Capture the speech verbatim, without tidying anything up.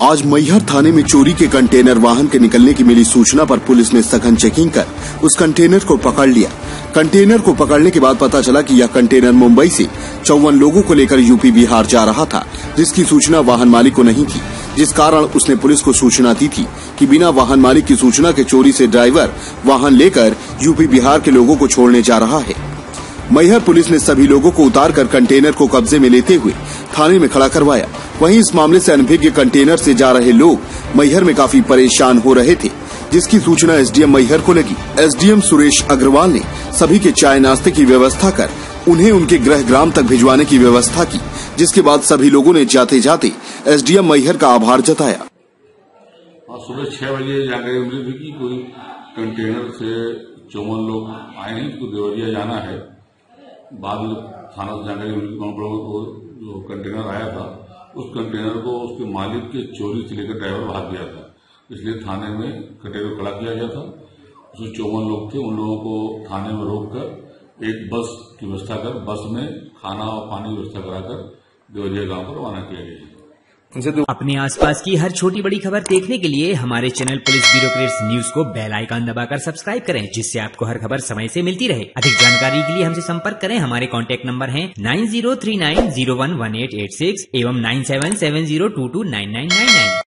आज मैहर थाने में चोरी के कंटेनर वाहन के निकलने की मिली सूचना पर पुलिस ने सघन चेकिंग कर उस कंटेनर को पकड़ लिया। कंटेनर को पकड़ने के बाद पता चला कि यह कंटेनर मुंबई से चौवन लोगों को लेकर यूपी बिहार जा रहा था, जिसकी सूचना वाहन मालिक को नहीं थी, जिस कारण उसने पुलिस को सूचना दी थी कि बिना वाहन मालिक की सूचना के चोरी से ड्राइवर वाहन लेकर यूपी बिहार के लोगों को छोड़ने जा रहा है। मैहर पुलिस ने सभी लोगों को उतारकर कंटेनर को कब्जे में लेते हुए थाने में खड़ा करवाया। वहीं इस मामले से अनभिज्ञ कंटेनर से जा रहे लोग मैहर में काफी परेशान हो रहे थे, जिसकी सूचना एसडीएम मैहर को लगी। एसडीएम सुरेश अग्रवाल ने सभी के चाय नाश्ते की व्यवस्था कर उन्हें उनके गृह ग्राम तक भिजवाने की व्यवस्था की, जिसके बाद सभी लोगों ने जाते जाते एसडीएम मैहर का आभार जताया। सुबह छह बजे जानकारी मिली थी कि कोई कंटेनर से चौवन लोग आए हैं, तो देवरिया जाना है। बाद में थाना से जानकारी मिली कौन को जो कंटेनर आया था, उस कंटेनर को उसके मालिक के चोरी से लेकर ड्राइवर भाग गया था, इसलिए थाने में कंटेनर खड़ा किया गया था। उसमें चौवन लोग थे, उन लोगों को थाने में रोककर एक बस की व्यवस्था कर बस में खाना और पानी की व्यवस्था कराकर देवरिया गांव पर रवाना किया गया। अपने आसपास की हर छोटी बड़ी खबर देखने के लिए हमारे चैनल पुलिस ब्यूरोक्रेट्स न्यूज को बेल आइकन दबाकर सब्सक्राइब करें, जिससे आपको हर खबर समय से मिलती रहे। अधिक जानकारी के लिए हमसे संपर्क करें। हमारे कॉन्टैक्ट नंबर हैं nine zero three nine zero one one eight eight six एवं nine seven seven zero two two nine nine nine nine.